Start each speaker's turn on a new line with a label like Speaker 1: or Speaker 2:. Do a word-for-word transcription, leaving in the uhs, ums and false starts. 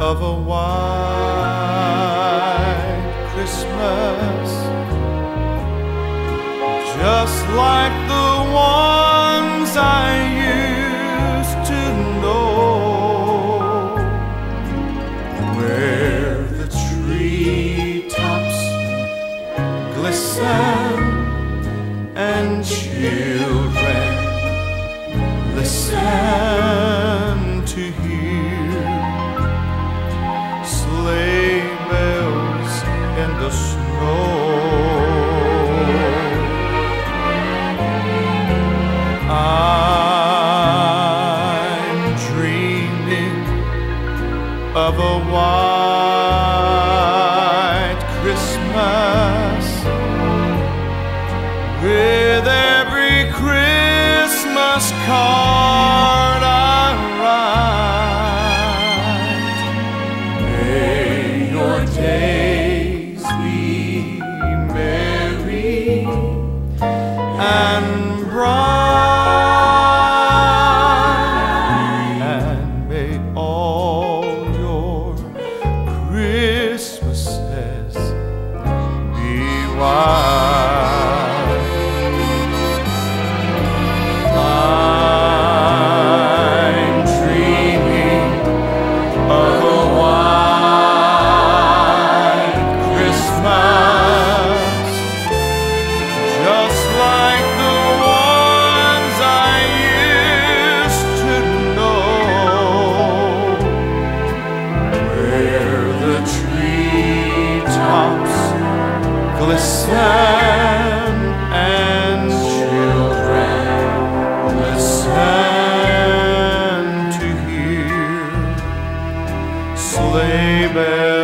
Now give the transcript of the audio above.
Speaker 1: of a white Christmas, just like the ones I used to know, where the treetops glisten and children listen to hear sleigh bells in the snow. I'm dreaming of a white Christmas, with every Christmas card I write. May your days be merry and bright, and may all your Christmases be white. Listen and children listen to hear sleigh bells